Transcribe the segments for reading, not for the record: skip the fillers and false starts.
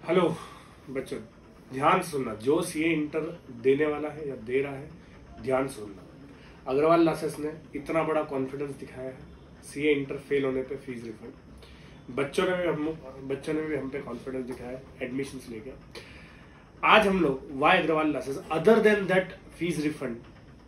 Hello बच्चों, ध्यान सुनना। जो सीए इंटर देने वाला है या दे रहा है, ध्यान सुनना। अग्रवाल क्लासेस ने इतना बड़ा कॉन्फिडेंस दिखाया है सीए इंटर फेल होने पे फीस रिफंड। बच्चों ने भी हम पे कॉन्फिडेंस दिखाया है एडमिशंस लेके। आज हम लोग why Agrawal classes other than that fees refund,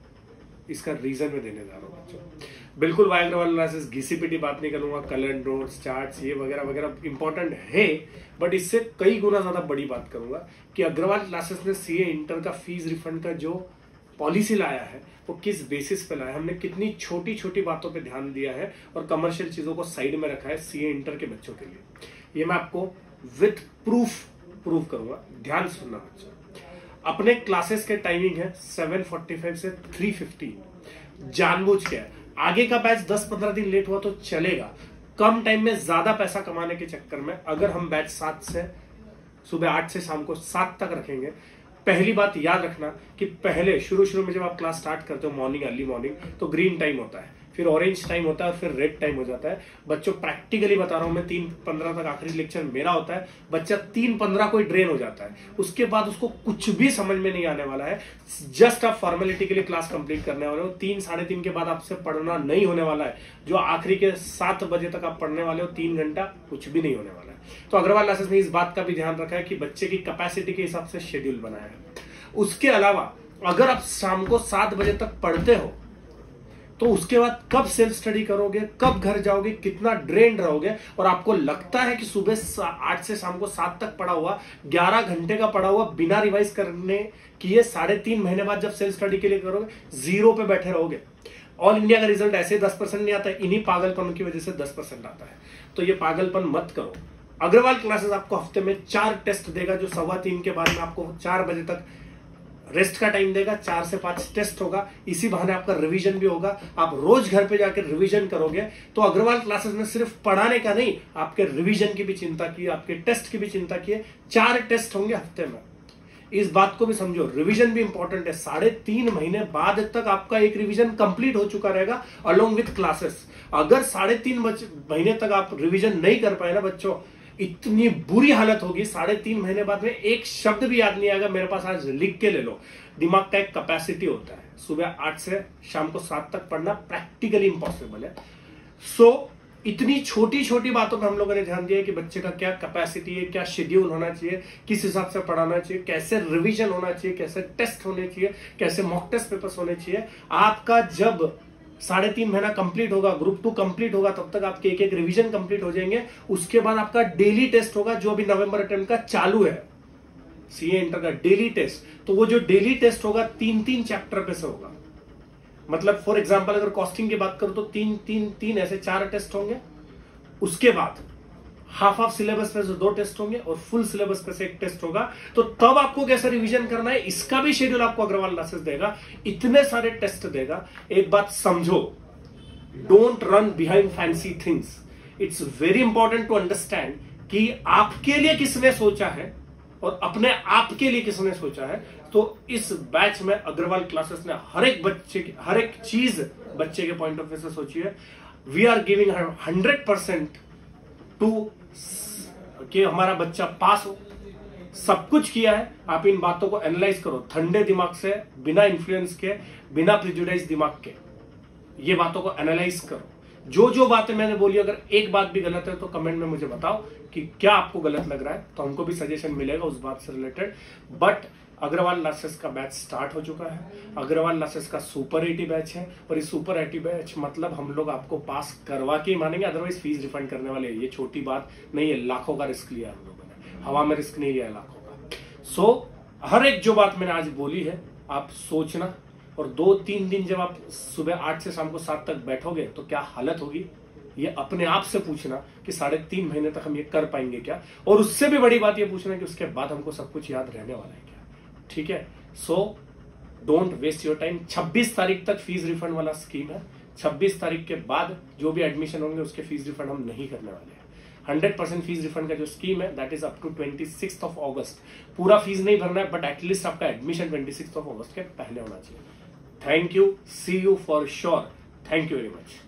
इसका रीजन में देने जा रहा हूँ बच्चों। बिल्कुल वाई अग्रवाल क्लासेस घिसी-पिटी बात नहीं करूंगा। कलर नोट्स, चार्ट्स, ये वगैरह वगैरह इंपॉर्टेंट है, बट इससे कई गुना ज्यादा बड़ी बात करूंगा कि अग्रवाल क्लासेस ने सीए इंटर का फीस रिफंड का जो पॉलिसी लाया है वो किस बेसिस पे लाया है, हमने कितनी छोटी छोटी बातों पे ध्यान दिया है और कमर्शियल चीजों को साइड में रखा है सीए इंटर के बच्चों के लिए। ये मैं आपको विथ प्रूफ करूंगा। ध्यान सुनना बच्चों। अपने क्लासेस के टाइमिंग है 7:45 से 3:50। जानबूझ के आगे का बैच 10-15 दिन लेट हुआ तो चलेगा। कम टाइम में ज्यादा पैसा कमाने के चक्कर में अगर हम बैच 7 से सुबह 8 से शाम को 7 तक रखेंगे, पहली बात याद रखना कि पहले शुरू में जब आप क्लास स्टार्ट करते हो मॉर्निंग, अर्ली मॉर्निंग, तो ग्रीन टाइम होता है, फिर ऑरेंज टाइम होता है और फिर रेड टाइम हो जाता है। बच्चों प्रैक्टिकली बता रहा हूं मैं, 3:15 तक आखिरी लेक्चर मेरा होता है। बच्चा 3:15 को ही ड्रेन हो जाता है, उसके बाद उसको कुछ भी समझ में नहीं आने वाला है। जस्ट आप फॉर्मेलिटी के लिए क्लास कंप्लीट करने वाले हो। 3-3:30 के बाद आपसे पढ़ना नहीं होने वाला है। जो आखिरी के 7 बजे तक आप पढ़ने वाले हो, 3 घंटा कुछ भी नहीं होने वाला है। तो अग्रवाल क्लासेस ने इस बात का भी ध्यान रखा है कि बच्चे की कैपेसिटी के हिसाब से शेड्यूल बनाया है। उसके अलावा अगर आप शाम को 7 बजे तक पढ़ते हो तो उसके बाद कब सेल्फ स्टडी करोगे, कब घर जाओगे, कितना ड्रेन्ड रहोगे, और आपको लगता है कि सुबह 8 से शाम को 7 तक पढ़ा हुआ, 11 घंटे का पढ़ा हुआ बिना रिवाइज करने किए 3.5 महीने बाद जब सेल्फ स्टडी के लिए करोगे 0 पे बैठे रहोगे। ऑल इंडिया का रिजल्ट ऐसे 10% नहीं आता है, इन्हीं पागलपन की वजह से 10% आता है। तो ये पागलपन मत करो। अग्रवाल क्लासेस आपको हफ्ते में 4 टेस्ट देगा, जो 3:15 के बाद में आपको 4 बजे तक रेस्ट का टाइम देगा। 4 से 5 टेस्ट होगा, इसी बहाने आपका रिवीजन भी होगा। आप रोज घर पे जाकर रिवीजन करोगे। तो अग्रवाल क्लासेस में सिर्फ पढ़ाने का नहीं, आपके रिवीजन की भी चिंता की, आपके टेस्ट की भी चिंता की है। 4 टेस्ट होंगे हफ्ते में, इस बात को भी समझो। रिवीजन भी इंपॉर्टेंट है। 3.5 महीने बाद तक आपका एक रिवीजन कंप्लीट हो चुका रहेगा अलोंग विथ क्लासेस। अगर 3.5 महीने तक आप रिवीजन नहीं कर पाए ना बच्चों, इतनी बुरी हालत होगी। 3.5 महीने बाद में एक शब्द भी याद नहीं आएगा। मेरे पास आज लिख के ले लो। दिमाग का एक कैपेसिटी होता है, सुबह 8 से शाम को 7 तक पढ़ना प्रैक्टिकली इंपॉसिबल है। सो इतनी छोटी छोटी बातों पर हम लोगों ने ध्यान दिया कि बच्चे का क्या कैपेसिटी है, क्या शेड्यूल होना चाहिए, किस हिसाब से पढ़ाना चाहिए, कैसे रिवीजन होना चाहिए, कैसे टेस्ट होने चाहिए, कैसे मॉक टेस्ट पेपर्स होने चाहिए। आपका जब 3.5 महीना कंप्लीट होगा, ग्रुप 2 कंप्लीट होगा, तब तक आपके एक रिवीजन कंप्लीट हो जाएंगे। उसके बाद आपका डेली टेस्ट होगा, जो अभी नवंबर अटेम्प्ट का चालू है सीए इंटर का डेली टेस्ट। तो वो जो डेली टेस्ट होगा 3-3 चैप्टर पे से होगा। मतलब फॉर एग्जांपल अगर कॉस्टिंग की बात करूं तो 3 ऐसे 4 टेस्ट होंगे। उसके बाद हाफ सिलेबस पे से 2 टेस्ट होंगे और फुल सिलेबस पे से 1 टेस्ट होगा। तो तब आपको कैसे रिवीजन करना है, इसका भी शेड्यूल आपको अग्रवाल क्लासेस देगा। इतने सारे टेस्ट देगा। एक बात समझो, don't run behind fancy things. It's very important to understand कि आपके लिए किसने सोचा है और अपने आप के लिए किसने सोचा है। तो इस बैच में अग्रवाल क्लासेस ने हर एक चीज बच्चे के पॉइंट ऑफ व्यू से सोची है। वी आर गिविंग 100% टू कि हमारा बच्चा पास हो। सब कुछ किया है। आप इन बातों को एनालाइज करो ठंडे दिमाग से, बिना इन्फ्लुएंस के, बिना प्रिजुडाइज दिमाग के। ये बातों को एनालाइज करो। जो बातें मैंने बोली, अगर एक बात भी गलत है तो कमेंट में मुझे बताओ कि क्या आपको गलत लग रहा है, तो हमको भी सजेशन मिलेगा उस बात से रिलेटेड। बट अग्रवाल क्लासेस का बैच स्टार्ट हो चुका है। अग्रवाल क्लासेस का सुपर 80 बैच है, और इस सुपर 80 बैच मतलब हम लोग आपको पास करवा के ही मानेंगे, अदरवाइज फीस रिफंड करने वाले। ये छोटी बात नहीं है, लाखों का रिस्क लिया हम लोगों ने, हवा में रिस्क नहीं लिया, लाखों का। सो हर एक जो बात मैंने आज बोली है आप सोचना, और 2-3 दिन जब आप सुबह 8 से शाम को 7 तक बैठोगे तो क्या हालत होगी, ये अपने आप से पूछना कि 3.5 महीने तक हम ये कर पाएंगे क्या। और उससे भी बड़ी बात ये पूछना कि उसके बाद हमको सब कुछ याद रहने वाला है क्या। ठीक है। So don't waste your time. 26 तारीख तक फीस रिफंड वाला स्कीम है। 26 तारीख के बाद जो भी एडमिशन होंगे उसके फीस रिफंड हम नहीं करने वाले हैं। 100% फीस रिफंड का जो स्कीम है that is up to 26 August. पूरा फीस नहीं भरना है, बट एटलीस्ट आपका एडमिशन 26 अगस्त के पहले होना चाहिए। Thank you, see you for sure. Thank you very much.